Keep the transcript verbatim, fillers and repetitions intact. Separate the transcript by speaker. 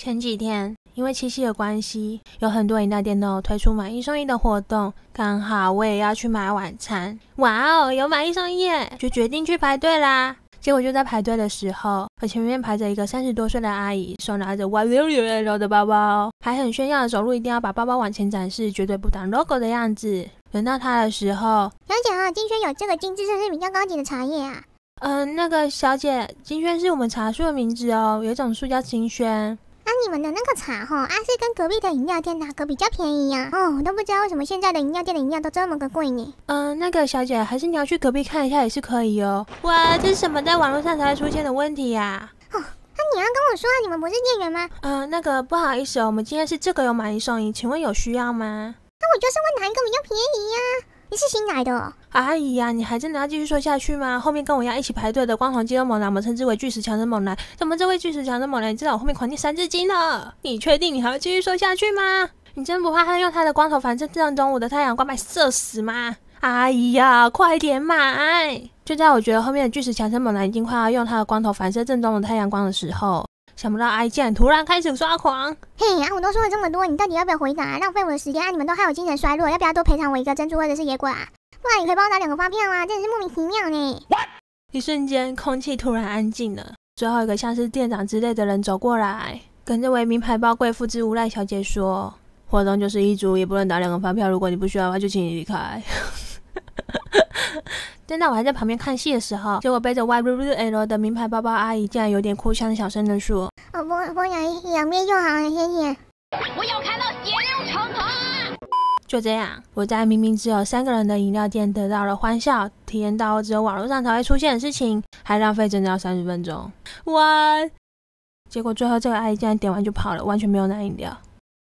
Speaker 1: 前几天因为七夕的关系，有很多饮料店都有推出买一送一的活动，刚好我也要去买晚餐。哇哦，有买一送一耶，就决定去排队啦。结果就在排队的时候，我前面排着一个三十多岁的阿姨，手拿着 Y六六 L 的包包，还很炫耀的走路，一定要把包包往前展示，绝对不挡 logo 的样子。轮到她的时候，
Speaker 2: 小姐啊，金萱有这个精致甚至比较高级的茶叶啊。
Speaker 1: 嗯、呃，那个小姐，金萱是我们茶树的名字哦，有一种树叫金萱。
Speaker 2: 啊，你们的那个茶吼，啊是跟隔壁的饮料店哪个比较便宜呀、啊？哦，我都不知道为什么现在的饮料店的饮料都这么个贵呢。
Speaker 1: 嗯、呃，那个小姐，还是你要去隔壁看一下也是可以哦。哇，这是什么在网络上才会出现的问题呀、
Speaker 2: 啊？哦，那你要跟我说啊，你们不是店员吗？
Speaker 1: 嗯、呃，那个不好意思哦，我们今天是这个有买一送一，请问有需要吗？
Speaker 2: 那我就是问哪一个比较便宜呀、啊？你是新来的哦？
Speaker 1: 阿姨呀、啊，你还真的要继续说下去吗？后面跟我要一起排队的光头肌肉猛男，我们称之为巨石强森猛男。怎么这位巨石强森猛男，你知道我后面狂念三字经了？你确定你还要继续说下去吗？你真不怕他用他的光头反射正中午的太阳光把你射死吗？阿姨呀、啊，快点买！就在我觉得后面的巨石强森猛男已经快要用他的光头反射正中午太阳光的时候，想不到阿姨竟然突然开始抓狂。
Speaker 2: 嘿呀、啊，我都说了这么多，你到底要不要回答、啊？浪费我的时间啊！你们都害我精神衰弱，要不要多赔偿我一个珍珠或者是野果啊？不然你可以帮我打两个发票啊！真的是莫名其妙呢。
Speaker 1: 一瞬间，空气突然安静了。最后一个像是店长之类的人走过来，跟这位名牌包贵妇之无赖小姐说：“活动就是一组，也不能打两个发票。如果你不需要的话，就请你离开。”正当我还在旁边看戏的时候，结果背着 Y W L 的名牌包包阿姨竟然有点哭腔，小声的说：“
Speaker 2: 哦，不，不养两边就好了，谢谢。
Speaker 3: 我要看到血流成河。”
Speaker 1: 就这样，我在明明只有三个人的饮料店得到了欢笑，体验到只有网络上才会出现的事情，还浪费整整要三十分钟。哇！结果最后这个阿姨竟然点完就跑了，完全没有拿饮料。